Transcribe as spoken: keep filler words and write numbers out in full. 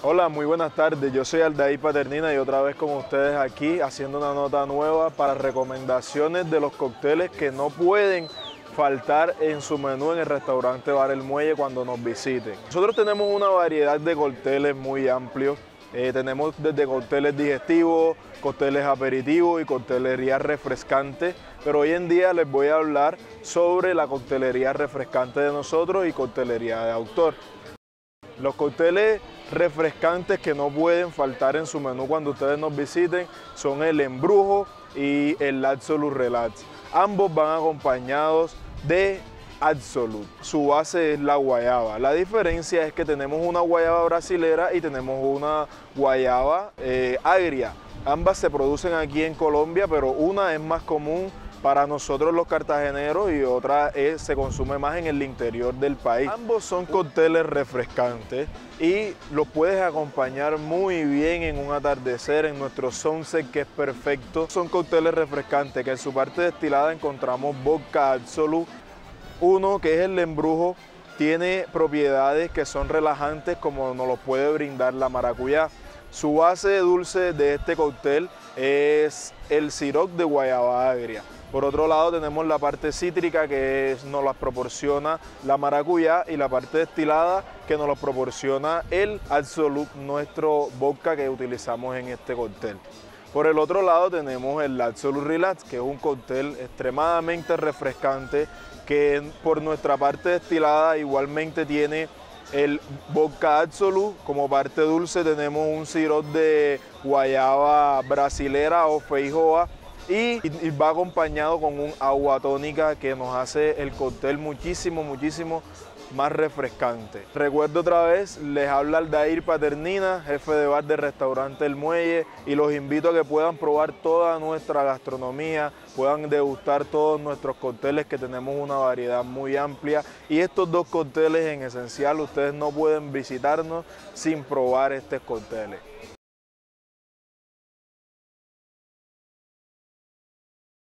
Hola, muy buenas tardes. Yo soy Aldair Paternina y otra vez con ustedes aquí haciendo una nota nueva para recomendaciones de los cócteles que no pueden faltar en su menú en el restaurante Bar El Muelle cuando nos visiten. Nosotros tenemos una variedad de cócteles muy amplios. Eh, tenemos desde cócteles digestivos, cócteles aperitivos y coctelería refrescante, pero hoy en día les voy a hablar sobre la coctelería refrescante de nosotros y coctelería de autor. Los cócteles refrescantes que no pueden faltar en su menú cuando ustedes nos visiten son el Embrujo y el Absolut Relax. Ambos van acompañados de Absolut. Su base es la guayaba. La diferencia es que tenemos una guayaba brasilera y tenemos una guayaba eh, agria. Ambas se producen aquí en Colombia, pero una es más común para nosotros los cartageneros y otra es, se consume más en el interior del país. Ambos son cócteles refrescantes y los puedes acompañar muy bien en un atardecer, en nuestro sunset que es perfecto. Son cócteles refrescantes que en su parte destilada encontramos vodka Absolut. Uno que es el Embrujo tiene propiedades que son relajantes como nos lo puede brindar la maracuyá. Su base dulce de este cóctel es el sirope de guayaba agria. Por otro lado tenemos la parte cítrica que es, nos la proporciona la maracuyá y la parte destilada que nos la proporciona el Absolut, nuestro vodka que utilizamos en este cóctel. Por el otro lado tenemos el Absolut Relax, que es un cóctel extremadamente refrescante que por nuestra parte destilada igualmente tiene el vodka Absolut. Como parte dulce tenemos un sirope de guayaba brasilera o feijoa y, y va acompañado con un agua tónica que nos hace el cóctel muchísimo, muchísimo más refrescante. Recuerdo otra vez, les habla Aldair Paternina, jefe de bar del restaurante El Muelle, y los invito a que puedan probar toda nuestra gastronomía, puedan degustar todos nuestros cócteles que tenemos una variedad muy amplia, y estos dos cócteles en esencial ustedes no pueden visitarnos sin probar estos cócteles.